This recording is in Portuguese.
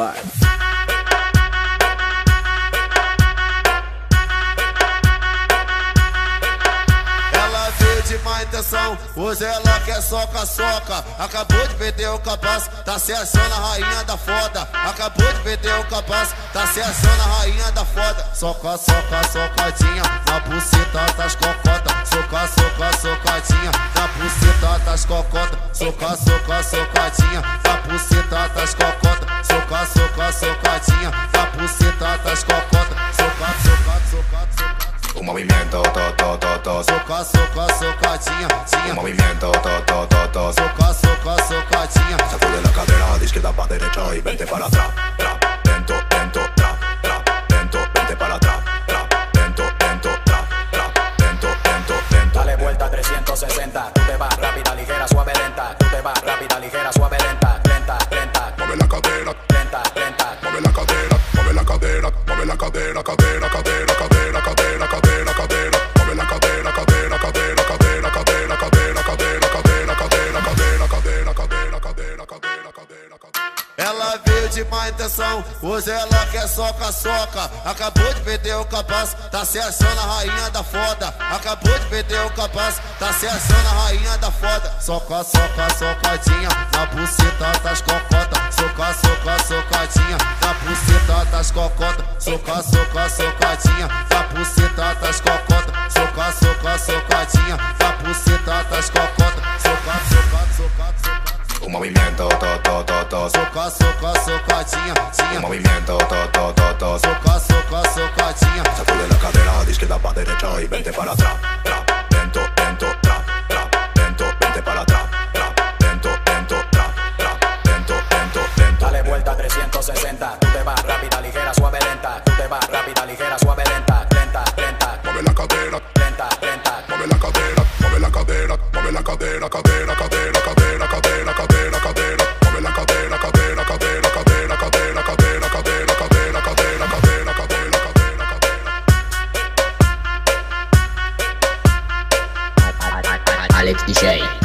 Vai. Ela veio de má intenção, hoje ela quer soca-soca. Acabou de perder o capaz, tá se achando a rainha da foda. Acabou de perder o capaz, tá se achando a rainha da foda. Soca, soca, socadinha, na buceta das cocotas. Soca, soca, socadinha, na buceta das cocotas. Soca, soca, socadinha, na buceta das cocotas. Soca, soca, socadinha, na buceta das cocotas. Soca, soca, soca, soca. Un movimiento, Soca, soca, socadinha, un tinha. movimiento, Soca, soca, socadinha. Sacude la cadera de izquierda para derecha y vente para atrás. Trap, lento, lento, trap, trap, lento, vente para atrás. Trap, lento, lento, trap, trap, lento, lento, lento. Dale vuelta 360, tú te vas rápida, ligera, suave, lenta. Tú te vas rápida, ligera, suave, lenta. Lenta, lenta, Mueve la cadera, lenta, lenta. mueve la cadera, mueve la cadera, mueve la cadera, cadera, cadera, cadera, cadera, cadera, cadera. Mueve la cadera, cadera, cadera, cadera, cadera, cadera, cadera, cadera, cadera, cadera, cadera, cadera, cadera, cadera, cadera, cadera. Ela veio de má intenção, hoje ela quer soca-soca. Acabou de perder o capaz, tá se achando a rainha da foda. Acabou de perder o capaz, tá se achando a rainha da foda. Soca, soca, socadinha, na buceta das cocotas. Soca, soca, socadinha, na buceta das cocotas. Soca, soca, socadinha, na buceta das cocotas. Soca, soca, socadinha, na buceta das cocotas. Soca, soca, soca, soca. Un movimiento, Soca, soca, socadinha, un tinha. movimiento, Soca, soca, socadinha. Sacude la cadera de izquierda para derecha y vente para atrás. Trap, lento, lento, trap, trap, lento, vente para atrás. Trap, lento, lento, trap, trap, lento, lento, lento. Dale vuelta 360, tú te vas rápida, ligera, suave, lenta. Tú te vas rápida, ligera, suave, lenta. Lenta, lenta, Mueve la cadera, lenta, lenta. mueve la cadera, mueve la cadera, mueve la cadera, cadera, cadera, cadera, cadera, cadera, cadera. Mueve la cadera, cadera, cadera, cadera, cadera, cadera, cadera, cadera, cadera, cadera, cadera, cadera, cadera. Alex DJ.